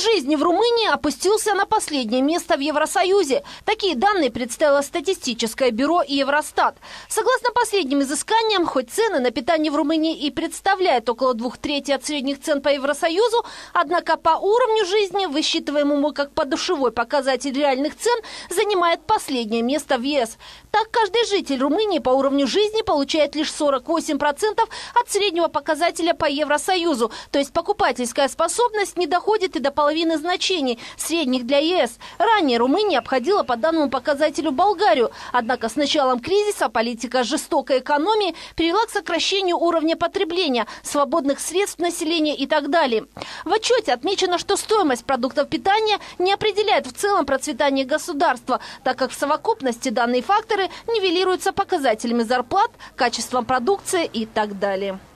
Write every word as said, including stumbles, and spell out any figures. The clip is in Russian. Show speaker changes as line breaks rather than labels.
жизни в Румынии опустился на последнее место в Евросоюзе. Такие данные представило статистическое бюро Евростат. Согласно последним изысканиям, хоть цены на питание в Румынии и представляют около двух третей от средних цен по Евросоюзу, однако по уровню жизни, высчитываемому как подушевой показатель реальных цен, занимает последнее место в ЕС. Так, каждый житель Румынии по уровню жизни получает лишь сорок восемь процентов от среднего показателя по Евросоюзу, то есть покупательская способность не доходит и до половины значений, средних для ЕС. Ранее Румыния обходила по данному показателю Болгарию, однако с началом кризиса политика жестокой экономии привела к сокращению уровня потребления, свободных средств населения и так далее. В отчете отмечено, что стоимость продуктов питания не определяет в целом процветание государства, так как в совокупности данные факторы нивелируются показателями зарплат, качеством продукции и так далее.